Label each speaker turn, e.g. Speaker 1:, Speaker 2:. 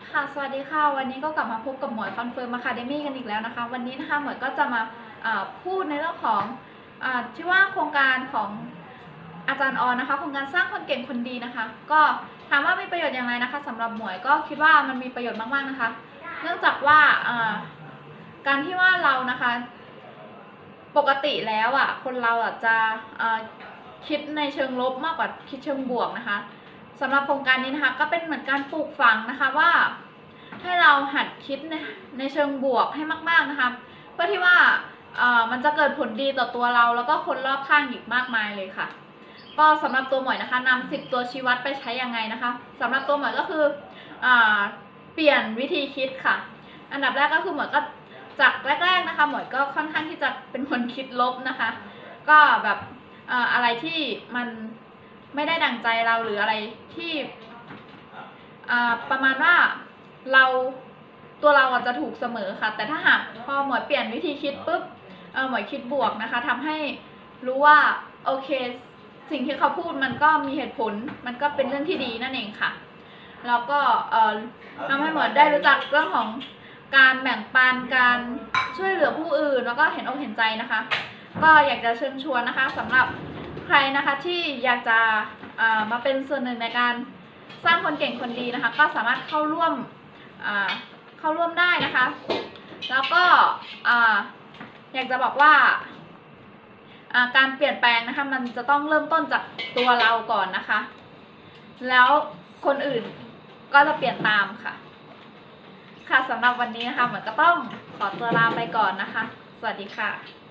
Speaker 1: ค่ะสวัสดีค่ะวันนี้ก็กลับมาพบกับหมวยคอนเฟิร์มอะคาเดมี่กันอีกแล้วนะคะวันนี้นะคะหมวยก็จะมาพูดในเรื่องของที่ว่าโครงการของอาจารย์ออนนะคะโครงการสร้างคนเก่งคนดีนะคะก็ถามว่ามีประโยชน์อย่างไรนะคะสำหรับหมวยก็คิดว่ามันมีประโยชน์มากๆนะคะเนื่องจากว่าการที่ว่าเรานะคะปกติแล้วคนเราจะคิดในเชิงลบมากกว่าคิดเชิงบวกนะคะสำหรับโครงการนี้นะคะก็เป็นเหมือนการปลูกฝังนะคะว่าให้เราหัดคิดในเชิงบวกให้มากๆนะคะเพื่อที่ว่ามันจะเกิดผลดีต่อตัวเราแล้วก็คนรอบข้างอีกมากมายเลยค่ะก็สำหรับตัวหมวยนะคะนำ10 ตัวชี้วัดไปใช้ยังไงนะคะสำหรับตัวหมวยก็คือเปลี่ยนวิธีคิดค่ะอันดับแรกก็คือหมวยก็จากแรกๆนะคะหมวยก็ค่อนข้างที่จะเป็นคนคิดลบนะคะก็แบบอะไรที่มันไม่ได้ดั่งใจเราหรืออะไรที่ประมาณว่าตัวเราจะถูกเสมอค่ะแต่ถ้าหากพอหมวยเปลี่ยนวิธีคิดปุ๊บหมวยคิดบวกนะคะทำให้รู้ว่าโอเคสิ่งที่เขาพูดมันก็มีเหตุผลมันก็เป็นเรื่องที่ดีนั่นเองค่ะแล้วก็ทำให้หมวยได้รู้จักเรื่องของการแบ่งปันการช่วยเหลือผู้อื่นแล้วก็เห็นอกเห็นใจนะคะก็อยากจะเชิญชวนนะคะสำหรับใครนะคะที่อยากจะมาเป็นส่วนหนึ่งในการสร้างคนเก่งคนดีนะคะก็สามารถเข้าร่วมได้นะคะแล้วก็อยากจะบอกว่าการเปลี่ยนแปลงนะคะมันจะต้องเริ่มต้นจากตัวเราก่อนนะคะแล้วคนอื่นก็จะเปลี่ยนตามค่ะค่ะสำหรับวันนี้นะคะเหมือนก็ต้องขอตัวลาไปก่อนนะคะสวัสดีค่ะ